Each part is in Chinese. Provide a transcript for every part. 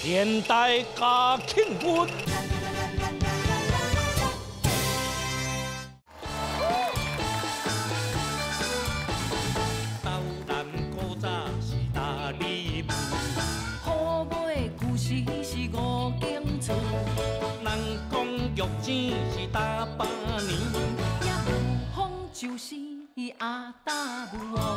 现代加庆运。 玉钱是大把年，也无风就是阿达母哦。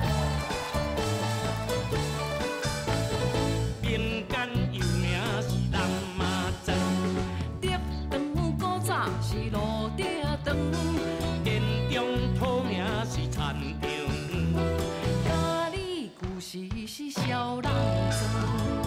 民间有名是南麻庄，竹肠古早是路底长，田中土名是田场，家里故事是小人庄。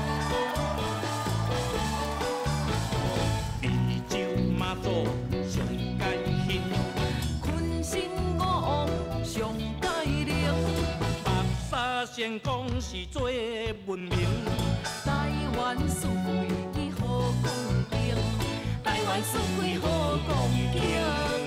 做上界兴，坤生五王上界灵，白沙仙公是最文明。台湾四季好光景，台湾四季好光景。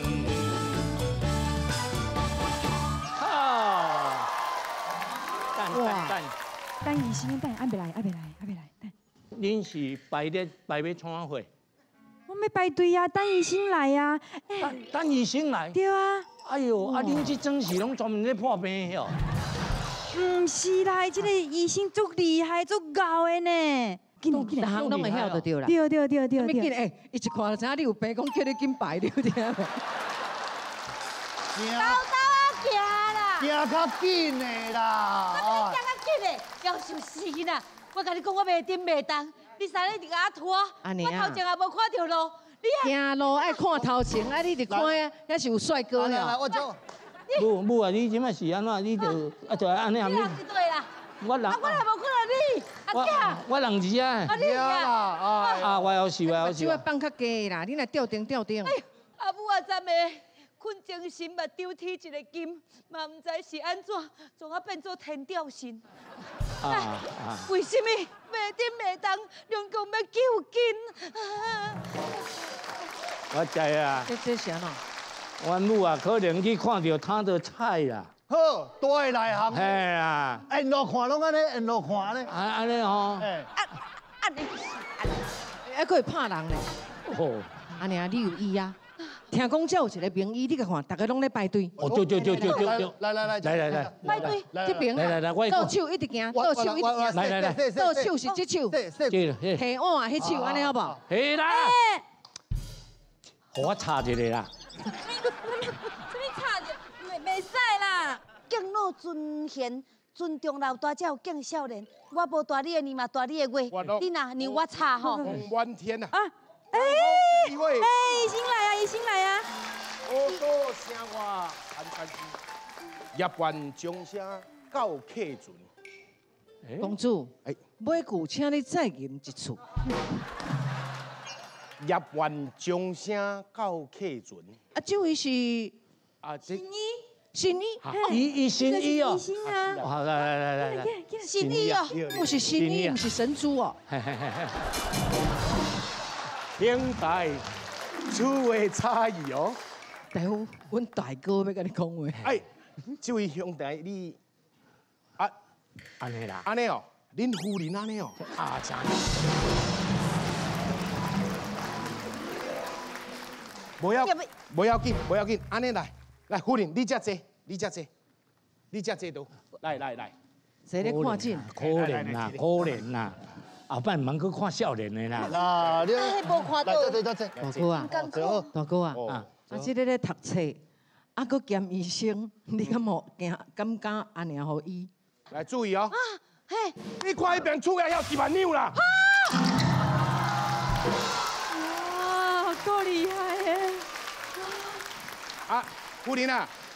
好，干！ 等医生，等还袂来，等。 恁是排列要创啥会？ 我要排队啊，等医生来啊。 等医生来。 对啊。 哎呦，啊，恁这阵是拢专门咧破病的哦。 唔是啦，这个医生足厉害、足高的呢。 每项拢会晓就对啦。 对。 你紧哎，伊一看就知影你有病，讲叫你紧排，你有听无？ 行啦， 行较紧的啦。 我行较紧的，夭寿死啦！我甲你讲，我袂顶袂当。 你三日就甲我拖，我头前也无看到路，你行路爱看头前，啊，你就看啊，也是有帅哥了。 我走。 母啊，你即摆是安怎？你就安尼啊？ 你对啦。 我人， 我也无看到你，阿姐。 我人字啊。 你啊。 我要是。 手要放较低啦，你若吊顶。 阿母啊，昨暝困精神，目丢铁一个金，嘛唔知是安怎，从我变做天吊神。 为什么袂顶袂当，两公要救紧？ 我知啊。 这是安怎？ 阮母啊，可能去看到他的菜啦。 好，多的内行。 嘿啊。 沿路看拢安尼，沿路看咧。 安尼吼。 你还可以拍人咧。 哦。 安尼啊，你有医啊？ 听讲这有一个名医，你甲看，大家拢咧排队。 哦，对。 来， 排队，这边来， 倒手一直行，倒手一直行。 来， 倒手是这手，提碗迄手，安尼好不好？ 是啦。我插一个啦。 什么差着？袂使啦！敬老尊贤，尊重老大才有敬少年。我无大你的年嘛，大你的月。你若让我插吼。 满天啊！ 医生来啊！ 好多声话谈业完将声到客船。 公主，买句请你再吟一次。 业完将声到客船。 啊，这位是新医， 新医哦。 医生啊！ 好，来， 新医哦， 不是新医，不是神猪哦。 兄弟，趣味差异哦。 大夫，阮大哥要甲你讲话。 哎，这位兄弟，你安尼啦， 安尼哦，恁夫人安尼哦，真。不要紧，安尼来，夫人，你遮坐，你遮坐到，来。 坐咧看诊。 可怜啦。后摆唔通去看少年的啦。 啦，你无看到。 对。 大哥啊，这个咧读册，搁兼医生，你敢敢安尼好医？ 来注意哦。你看迄边厝也要1万两啦。 哇，够厉害耶！ 夫人，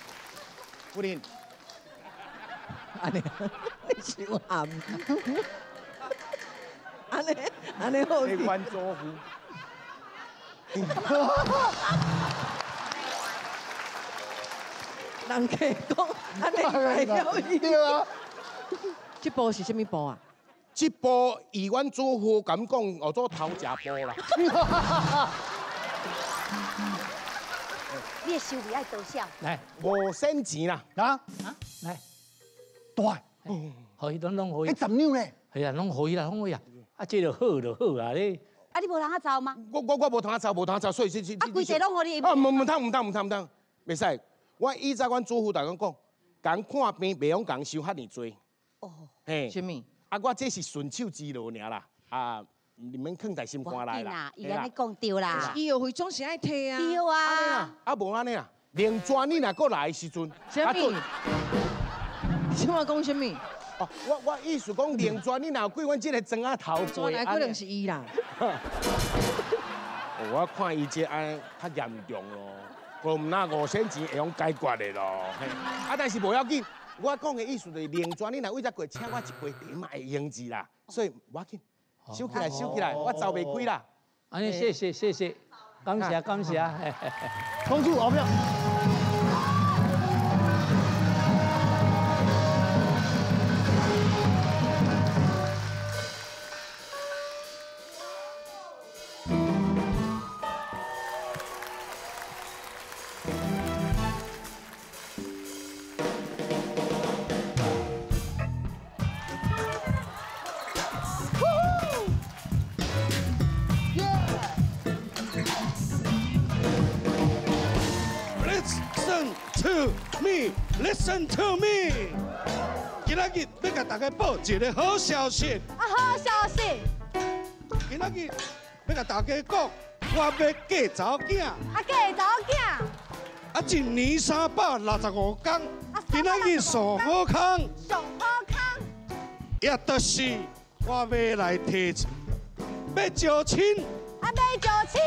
安尼，你伤暗。安尼好。 你关祖父。 人家讲安尼会晓医。 对啊。 这部是什么部啊？ 这部以阮祖父咁讲，叫做头食部啦。 你的收入爱多少？ 来， 无省钱啦。 来， 大。 可以拢可以。 10两咧。 系啊，拢可以啦， 啊，这就好就好啊咧。 啊，你无人啊走吗？ 我无通走，无通走，所以啊，规地拢互你。 啊，唔通，袂使。我以前阮祖父大讲讲，共看病袂用共收遐尼多。 哦。 嘿。 什么？ 啊，我这是顺手之劳尔啦。啊，你免放在心肝内啦。 伊安尼讲对啦。 医药费总是爱摕啊。 对啊。 啊，无安尼啊，连转你若过来的时阵， 什么？你即话讲什么？ 哦，我意思讲连转你若过阮这个庄仔头转来可能是伊啦。 我看伊这安较严重咯，无唔那5仙钱会用解决的咯。啊，但是无要紧，我讲的意思就是连转你若为只过请我一杯茶嘛会用字啦，所以无要紧，收起来，我走袂开啦。 安尼谢谢，感谢。 公主后面。 Listen to me， 今仔日要甲大家报一个好消息。 啊，好消息！ 今仔日要甲大家讲，我要嫁查某囝。 啊，嫁查某囝。 啊，1年365天，今仔日上好康。 上好康。 也就是我要来提亲，要招亲。 啊，要招亲。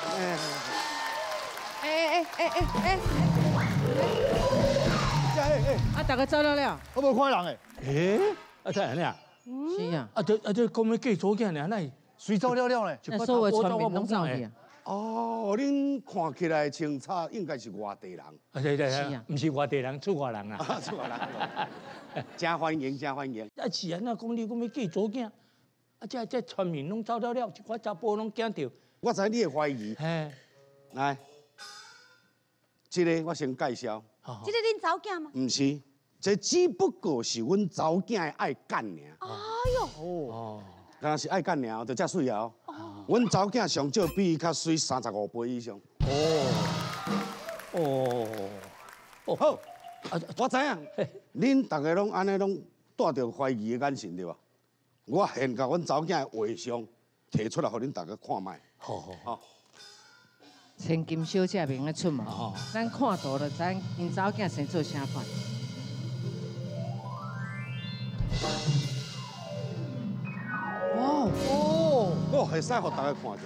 啊，大家走了， 我无看人诶。 啊，怎安尼啊？ 是啊。 这讲要嫁查某囝尔，那谁走了呢？ 那所有传媒拢走去啊。 哦，恁看起来清楚，应该是外地人。 对，是啊，唔是外地人，厝外人啊。 厝外人。真欢迎。 啊，是安那讲你讲要嫁查某囝，啊，这传媒拢走了，一寡查甫拢惊着。 我知你会怀疑。 嘿， 来，这个我先介绍。 这个恁查某囝吗？ 唔是，这只不过是阮查某囝的爱干尔。 哎呦。 哦。敢若是爱干尔，就遮水啊！阮查某囝上少比伊较水35倍以上。好，我知影，恁大家拢安尼拢带着怀疑的眼神对吧？我现甲阮查某囝的画像摕出来，互恁大家看卖。好。 千金小姐袂用出嘛，咱看图就知因查某囝生做啥款。 我会使互大家看着。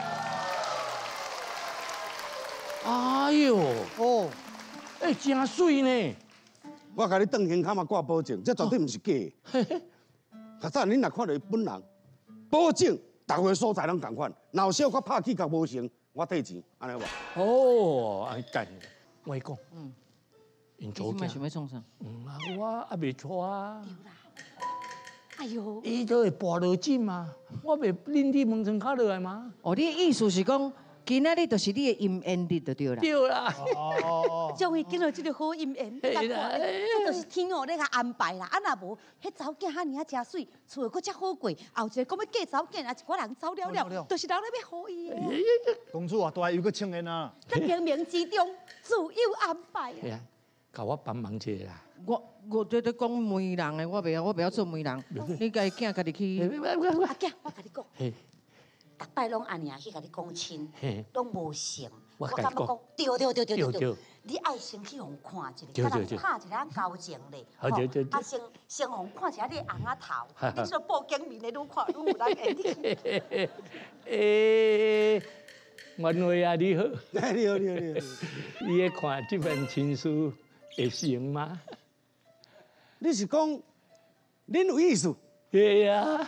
哎呦，真水呢！ 我甲你当胸坎嘛挂保证，这绝对毋是假的。较早恁若看到伊本人，保证逐个所在拢同款。若有小可拍起甲无成，我退钱，安尼无？ 哦，安干，我讲，因查某囝想要创啥？ 我还袂错啊。 哎呦， 伊都会跋落井嘛，我袂拎你门窗卡落来吗？ 哦，你的意思是讲，今仔日就是你的姻缘日就对啦。 对啦。 终于见到这个好姻缘，这就是天后咧甲安排啦。啊，若无，迄查某囝遐尔真水，厝又搁遮好过，后一个讲要嫁查某囝，啊，一寡人走了，就是人咧要好伊的。 公主啊，大又搁请人啊！ 这冥冥之中自有安排。 系啊，甲我帮忙一下啦。 我在讲媒人的，我袂晓做媒人。你家己囝家己去。 阿囝，我甲你讲，逐摆拢安尼去甲你讲亲，拢无成。我感觉讲，对，你爱先去互看一下，甲人拍一下交情咧。啊，先互看一下你红仔头，你这个报警面的愈看愈有人缘。 元惠啊，你好。 你好。 你咧看这份亲书会成吗？ 你是讲恁有意思？ 对呀。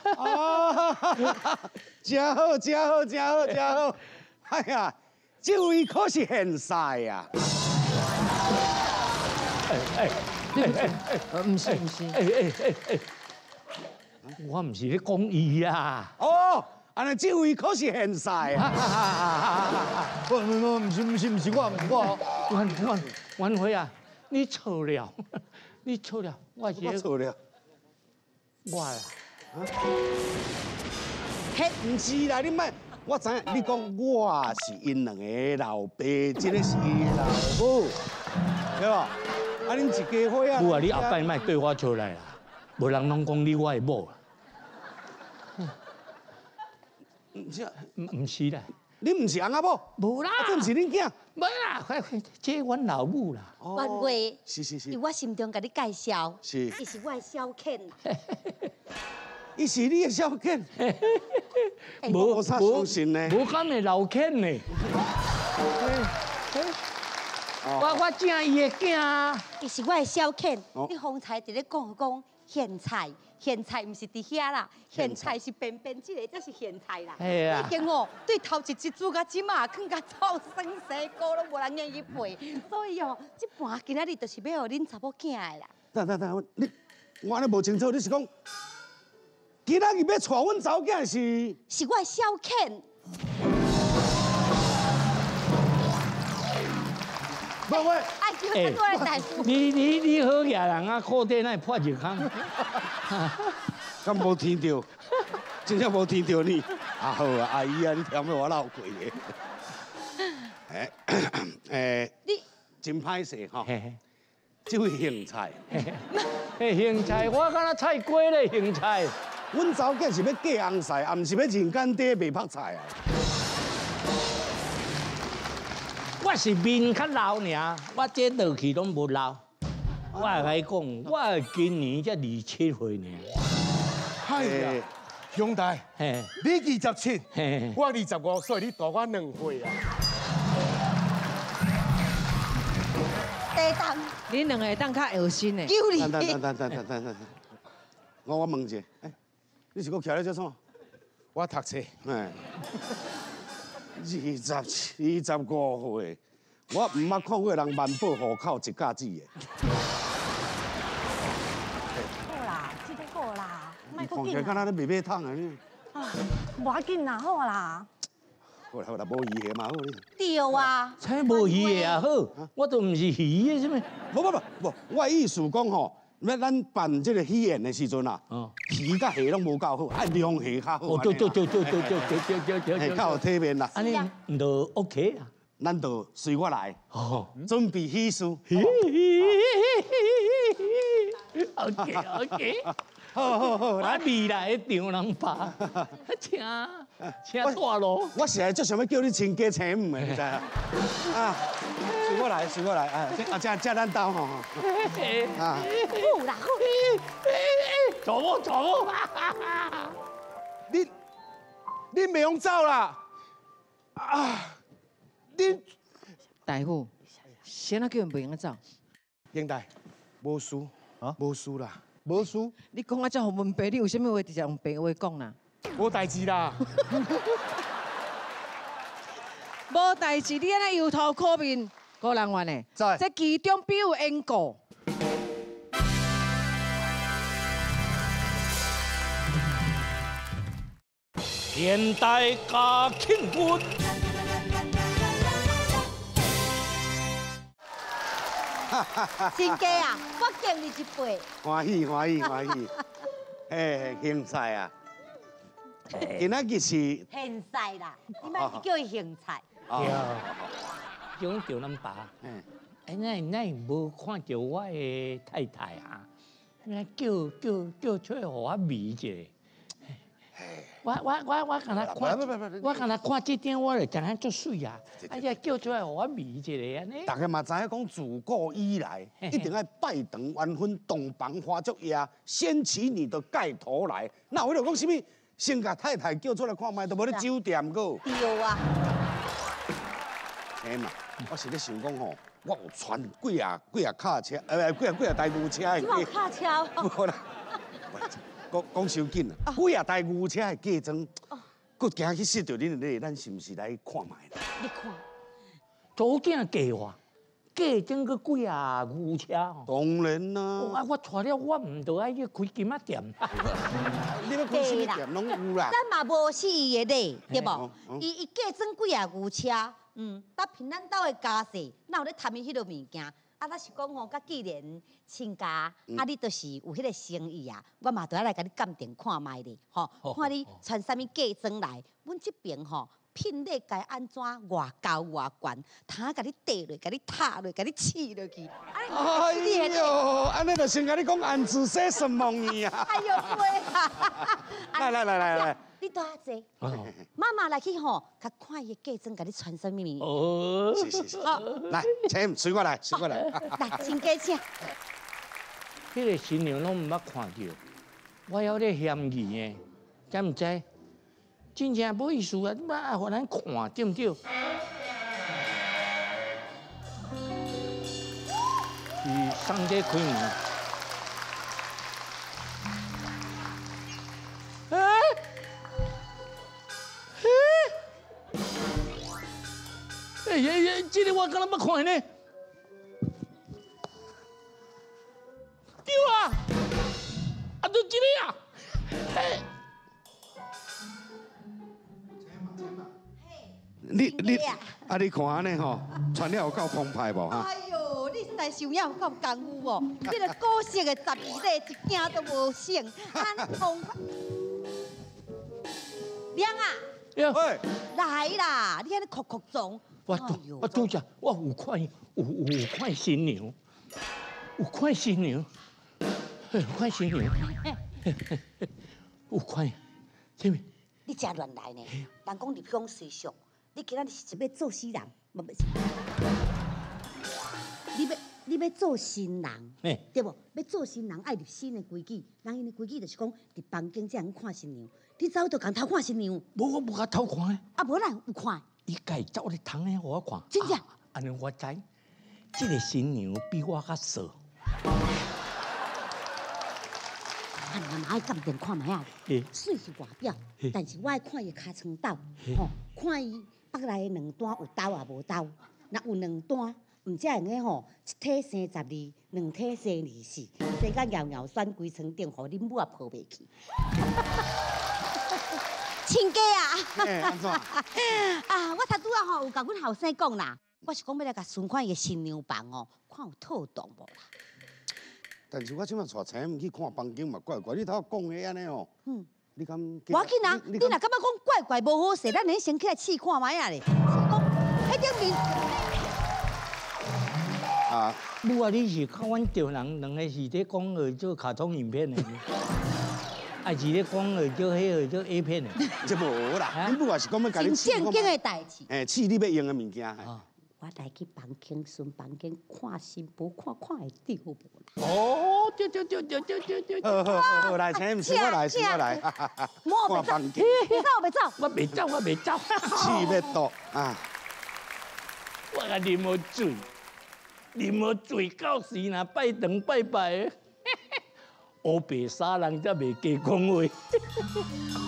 真好！哎呀，这位可是现晒呀！ 唔是， 我唔是咧讲伊呀。 哦，安尼这位可是现晒呀！ 不，唔是我。 元惠啊，你错了， 我错了。 我啦。 嘿， 唔是啦，你莫，我知影，你讲我是因两个老爸，这个是伊老母，对吧？啊，恁一家伙啊！ 母啊，你后摆莫对我出来啦，无人拢讲你我的某啦。唔是啦， 你唔是翁仔某， 无啦， 这唔是恁囝， 无啦，快，这阮老母啦。 万贵， 是， 伫我心中甲你介绍， 是， 伊是我的小倩。 伊是你的小囝， 无啥相信呢？ 无敢会老犬呢。我正伊的囝。 伊是我的小倩，你方才伫咧讲咸菜，咸菜毋是伫遐啦，咸菜是边边即个才是咸菜啦。 系啊。 已经哦，对头一煮甲即马，囥甲臭酸西糕拢无人愿意配，所以哦，这盘今仔日就是要互恁查某囝的啦。 等，你我安尼无清楚，你是讲今仔日要娶阮查某囝是我的小倩。 不会。 哎，叫我过来大夫。 你好野人啊，靠底那破入坑。 敢无听到？真正无听到你。啊好啊，阿姨啊，你听我闹过的。你真歹势吼。这位芹菜。 芹菜，我敢若菜瓜咧，芹菜。 阮查某囝是要嫁红菜，啊，毋是要人间底卖泡菜啊。 我是面较老尔，我这落去拢无老。我甲你讲，我今年才27岁尔。 哎呀，兄弟，你27，我25，所以你大我2岁啊。 地当， 恁两个当较有心的。 求你。 等，我问一下，你是搁徛咧做啥？ 我读册。 25岁，我唔捌看过人万宝户口一家子的。 好啦，这个好啦， 你看起来敢若咧卖马桶啊你？ 无要紧啦，好啦。 好啦，无鱼的嘛好你。 对啊。 才无鱼的也好，我都唔是鱼的，什么？ 不，我意思讲吼。那咱办这个喜宴的时阵啊，鱼甲虾拢无够好，爱量虾较好。 对， 较有体面啦。 安尼唔就 OK 啦， 咱就随我来，准备喜事。 OK， 好，来未来的丈人吧，请大咯。 我是来做想要叫你亲家亲母的，你知啊？啊，随我来，这咱兜吼。 好啦，好。 走不， 你袂用走啦！啊，你大夫，谁那叫人袂用走？ 兄弟，无事啊，无事啦， 无事。 你讲啊，遮好文白，你有啥物话直接用白话讲啦？ 无代志啦。 无代志，你安尼摇头可面，个人话呢？这其中必有因果。 现代家庆婚。 真假啊，我敬你一杯。 欢喜。芹菜啊，今仔日是咸菜啦，你莫是叫伊咸菜。 叫咱爸。那无看到我的太太啊？那叫出来，互我味一下。我敢若看，我敢若看这点，我就觉得足水啊！哎呀，叫出来，我味一下安尼。 大家嘛知影讲，自古以来一定要拜堂完婚，洞房花烛夜，掀起你的盖头来。那我就讲什么？先甲太太叫出来看卖，都无咧酒店个。 对啊。 天嘛，我是咧想讲吼，我有传几啊卡车，几啊台牛车的。 你有卡车？ 无啦。讲伤紧啊！几啊台牛车的嫁妆，佫惊去识到恁咧，咱是毋是来看卖？ 你看， 早囝嫁我，嫁妆佫几啊牛车哦。 当然啦。 我娶了，我唔着爱去开金仔店。 你要开什么店拢有啦。 咱嘛无死伊的咧，对无？伊嫁妆几啊牛车，搭平咱兜的家世，哪有咧贪伊迄落物件？ 啊，咱是讲吼，甲既然亲家，啊，你都是有迄个诚意啊，我嘛都要来甲你鉴定看卖咧，吼，看你传啥物嫁妆来，阮这边吼。品类该安怎偌高偌悬，他甲你缀落，甲你踏落，甲你刺落去。 哎呦，安尼就先甲你讲安子说什么呢啊？ 哎呦喂！ 来， 你多下坐。妈妈来去吼，甲看伊嫁妆，甲你传什么？ 哦， 是。来，请随我来。 来，请家请。 迄个新娘拢毋捌看到，我有咧嫌疑诶，敢毋知？真正无意思啊！你妈互咱看对毋对？是上帝开门。这个我敢若捌看呢。对啊，啊，就这个啊， 你看安尼吼，穿了有够澎湃无哈？ 哎呦，你实在是有够功夫哦！你个古色的12礼一件都无剩，安澎湃。亮啊！ 喂， 来啦！你安尼哭状， 我拄只，我有看新娘，有看新娘，有看，什么？ 你真乱来呢！人讲入乡随俗。你今仔日是要做死人，你要做新人，对无？要做新人爱入新的规矩，人因的规矩就是讲，伫房间才通看新娘。你走就共偷看新娘？ 无，我无甲偷看。 啊，无咱有看。 伊家走咧窗咧，互我看。 真正？ 安尼我知，这个新娘比我较傻。 啊，妈妈爱鉴定看卖啊，水是外表，但是我爱看伊尻川斗，吼，看伊。北内的两单有斗也无斗，若有两单，毋才用个吼，一体生12，两体生24，生甲摇摇酸规床顶，互恁母也抱袂去。亲家啊！ 安怎？ 啊，我头拄仔吼有甲阮后生讲啦，我是讲要来甲巡看伊个新娘房哦，看有套动无啦。 但是我即摆带请去看房间嘛，怪怪，你头讲个安尼哦。你敢？ 无要紧啊！你若感觉讲怪怪无好势，咱连先起来试看卖啊咧。讲迄顶面啊， 母啊，你是看阮着人两个是咧讲个做卡通影片的，还是咧讲个做迄个做 A 片的？ 这无啦，你母也是讲要甲你真正经的代志。 试你要用的物件。 我来去房间巡房间看新妇，看会着无啦？ 哦，对。 好，来，请我来。 看房间，别走。 我袂走。 气要倒啊！ 我甲啉醉到时若拜堂拜拜的，乌白沙人才袂加讲话。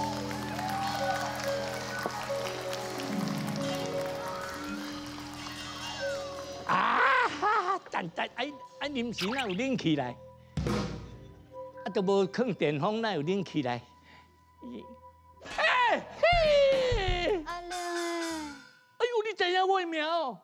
但啉时哪有冷起来？都无放电风，哪有冷起来？ 阿亮哎呦，你知影我的名哦？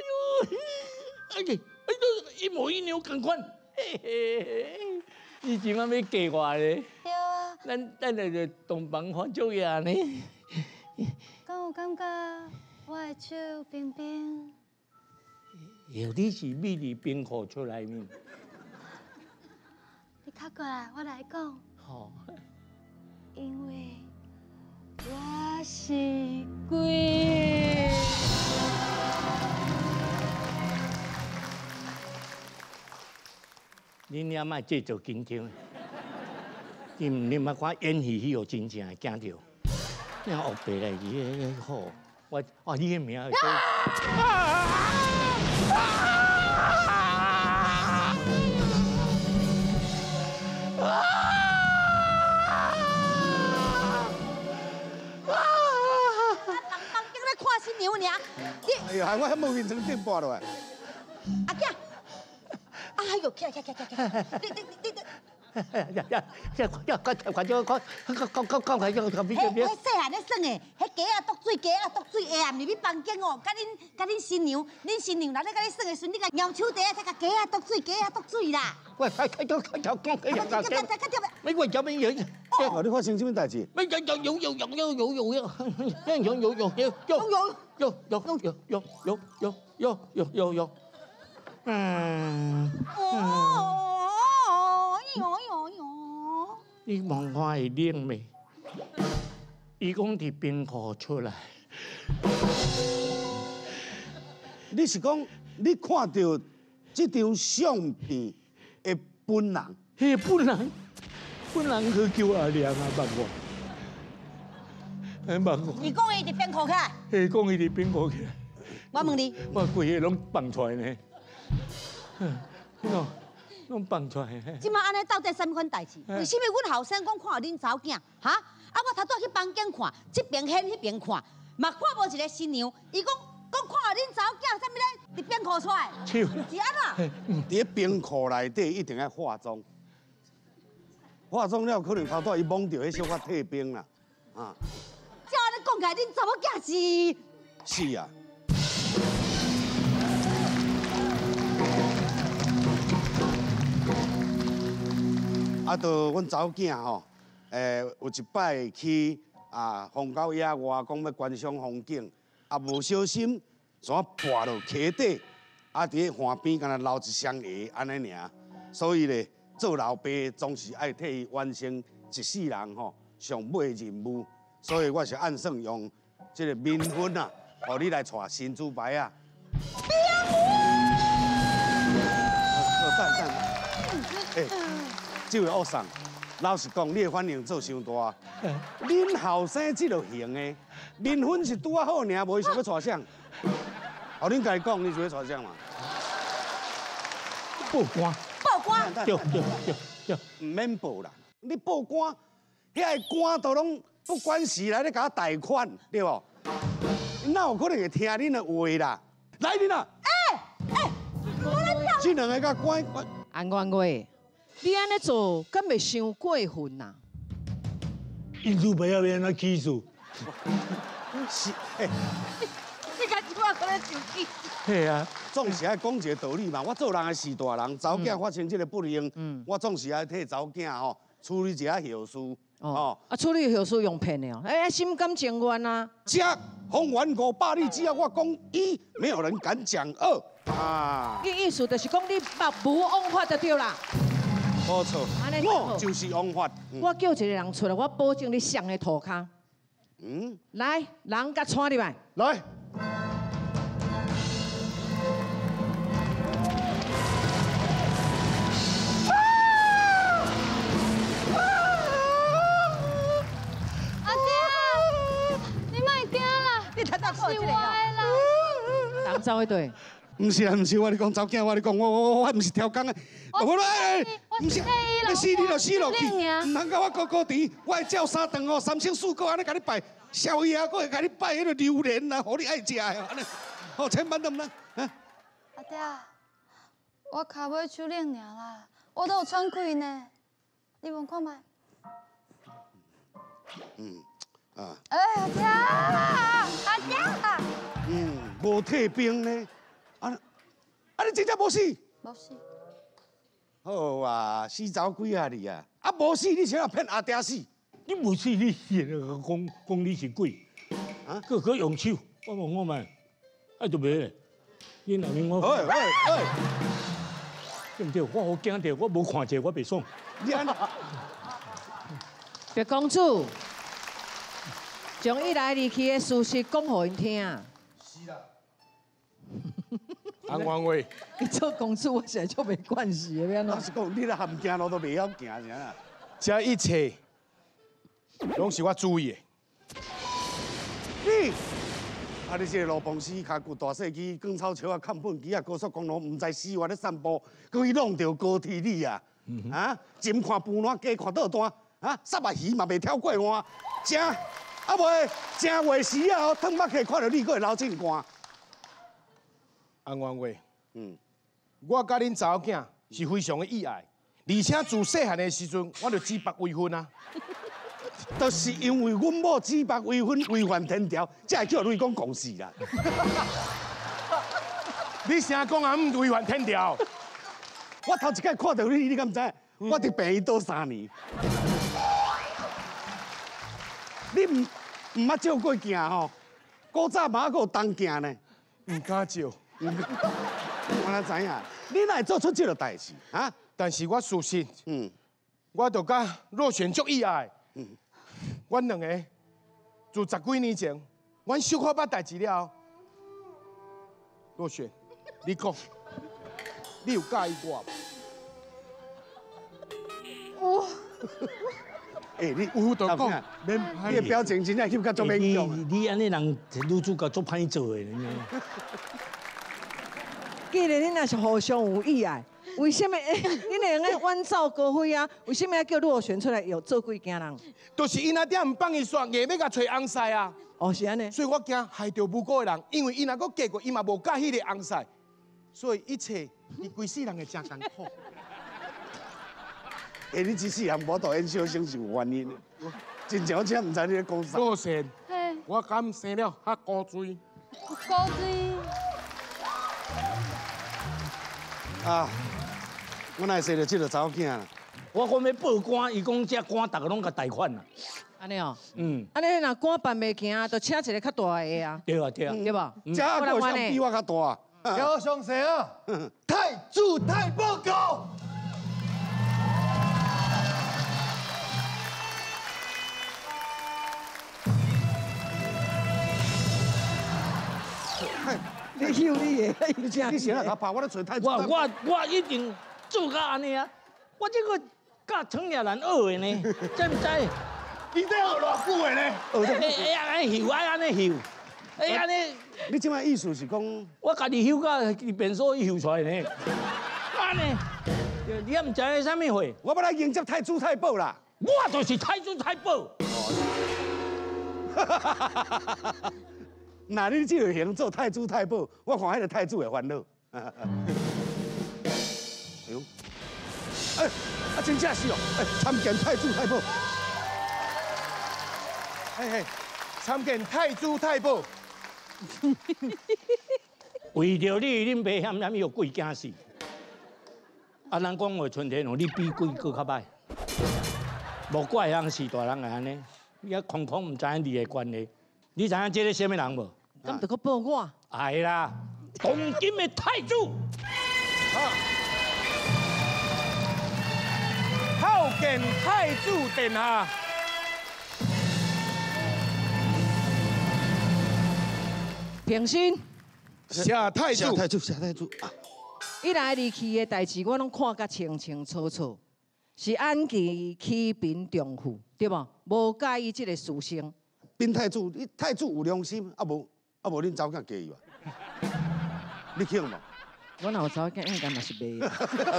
一模一样同款。你今晚要嫁我咧？ 对啊。 咱就洞房花烛夜呢。 敢有感觉我的手冰冰？ 你是美丽冰河出来面。 你靠过来，我来讲。 好。 因为我是鬼。 恁也莫制作紧张，你莫看演戏迄个真正惊着，你学白来伊好，你个名。 哎呀，我还没变成电波了喂！ 阿囝，哎呦，起来！你，快快，细汉咧耍的，迄鸡啊剁水，鸡啊剁水，下暗入去房间哦，甲恁新娘来咧甲你耍的时阵，你甲摇手底啊，才甲鸡啊剁水，鸡啊剁水啦。 喂，快讲，没我讲没有。哦，你发生什么代志？ 没有，你望看会冷未？伊讲伫冰库出来。 你是讲你看到这张相片的本人？ 嘿，本人去叫阿亮啊，问我，问我。 你讲伊伫冰库起来？ 嘿，讲伊伫冰库起来。 我问你， 我规个拢放出来呢。拢放出来。 即摆安尼到底什么款代志？为什么阮后生讲看到恁查某囝，哈？啊，我头拄去房间看，这边掀，迄边看，嘛看无一个新娘。伊讲看到恁查某囝，啥物咧？伫冰库出来，是安怎？ 伫冰库内底一定要化妆，化妆了可能头拄伊摸到迄小可退冰啦，啊。 照安尼讲起来，恁查某囝是？ 是啊。啊，就阮查某囝吼，有一摆去荒郊野外，讲要观赏风景，啊，无小心怎破落溪底，啊，伫咧岸边敢若留一双鞋安尼尔，所以咧，做老爸总是爱替伊完成一世人吼上尾的任务，所以我是按算用这个冥婚啊，互你来带新主牌啊。等。这位恶送，老实讲，你的反应做伤大。恁后生这落型的，面粉是拄啊好尔，无想要带啥。后恁家己讲，你想要带啥嘛？ 报官。 报官。 对。 唔免报啦，你报官，遐个官都拢不管事来咧，甲我贷款，对无？哪有可能会听恁的话啦？来恁啊！ 我来跳。 这两个甲官。 安元月。你安尼做，敢袂伤过分呐？ 因主不要安怎起诉？ 是， 你家己我可能生气。 系啊， 总是爱讲一个道理嘛。我做人的是大人，查某囝发生这个不幸，我总是爱替查某囝吼处理一下后事。哦， 啊，处理后事用骗的哦，心甘情愿啊。 这方圆500里，只要我讲一，没有人敢讲二啊。 伊意思就是讲你无枉法就对啦。 冇错，我就是枉法。 我叫一个人出来，我保证你上的涂骹。来，人甲带入来。 来。 阿爹，你莫惊啦， 你睇到是我的啦。 人走迄队。 唔是啊，唔是，我你讲查某囝，我你讲，我唔是挑工的。我来，唔是，你死你就死落去，唔通甲我高高低，我会照三顿哦，3星4果安尼甲你拜，宵夜我会甲你拜迄个榴莲啊，互你爱食的安尼，哦，千万都唔能。 阿爹，我脚尾手冷尔啦，我都有喘气呢，你闻看卖。哎，阿爹，阿爹。 无退兵呢，你真正无死？ 无死。 好啊，死走几啊你啊？啊无死，你想要骗阿爹死？ 你无死，你现在讲你是鬼，啊？佮用手，我问我嘛，啊就袂，你内面我。对不对？我好惊着，我无看者我袂爽。 你安？ 白公主，将伊来离去的事实讲互因听。 是啦。 安元月， 你做公主，我现在就没关系的，要老实讲，你咧含行路都袂晓行啥啦。 这一切拢是我注意的。 你这个罗邦斯脚骨大细机、光草树啊、看粪机啊、高速公路，唔知死活咧散步，佮伊弄着高铁里啊！前看布烂，加看倒单，杀目鱼嘛袂跳过岸，正袂正月时啊，汤捌起看到你，佮会流真汗。 安元月，我甲恁查某囝是非常的意爱，而且自细汉的时阵，我就自白为婚啊。 就是因为阮某指腹为婚违反天条，才会叫你讲公事啦。 你啥讲啊？唔违反天条？ 我头一摆看到你，你敢知？我伫病院倒3年。你唔捌照过镜吼？古早嘛还有东镜呢。 唔敢照。 我哪知影？你哪会做出这个代志啊？ 但是我事实，我就甲若璇足意爱。阮两个自10几年前，阮小可捌代志了。若璇，你讲，你有介意我无？ 哎，你有就讲， 你的表情真正翕甲足勉强。 你安尼人女主角足歹做的。 既然恁若是互相有意爱，为什么恁两个挽走高飞啊？为什么要叫若璇出来又做几件人？ 就是伊那点唔放伊煞，硬要甲找翁婿啊！ 哦，是安尼。 所以我惊害着无辜的人，因为伊若搁嫁过，伊嘛无嫁迄个翁婿，所以一切伊规世人会真艰苦。 哎，你一世人无导演小生是有原因的，真正我真唔知你咧讲啥。 若璇，我敢生了较高水。 高水。 啊，我哪会生到这个查某囝啦？ 我讲要报官，伊讲这官大家拢甲贷款啦。 安尼哦，安尼若官办袂行，就请一个较大个啊。 对啊，对啊， 对吧？ 这还有啥比我较大？ 姚先生啊，太子太报告。 你休你的， 你先来拍，我咧找太子。 我一定做到安尼啊！我这个甲청也人学的呢，知唔知？ 你在学偌久的呢？ 哎安尼休，安尼休，哎安尼。 你即摆意思是讲？ 我家己休到变数休出来呢。安尼，你也唔知係啥物货？ 我要来迎接太子太保啦！ 我就是太子太保。 那你这个行做太子太保，我看迄个太子会烦恼。哎呦，真正是哦！参见太子太保。 嘿，参见太子太保。 为着你，恁爸险险有贵惊死。啊，人讲话春天哦，你比贵搁较歹。无怪人是大人个安尼，也空空唔知影你的关系。你知影这个什么人无？ 咁就搁报我？ 系啦，东京的太子。 叩见太子殿下。 平身。 谢太子。 谢太子啊！ 一来二去的代志，我拢看甲清清楚楚，是安琪启禀重负，对无？无介意这个事情。 禀太子，你太子有良心，啊无恁走囝介意吧？你听无？ 我若有查某囝，应该嘛是袂。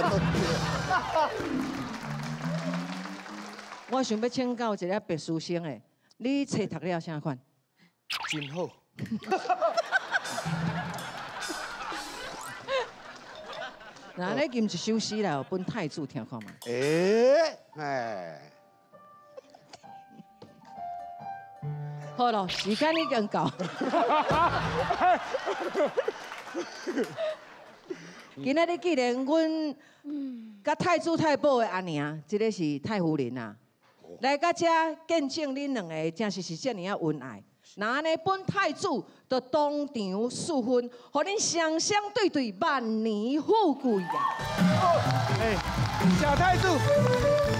我想要请教一个别书生的，你册读了啥款？ 真好。 那你吟一首诗来，本太子听看嘛。 哎。 好咯，时间已经到。今仔日既然阮甲太子太保的阿娘，即个是太夫人啊，来到遮见证恁两个真是遮尔啊恩爱。那安尼本太子就当场赐婚，互恁双双对对，万年富贵啊！ 哎，小太子。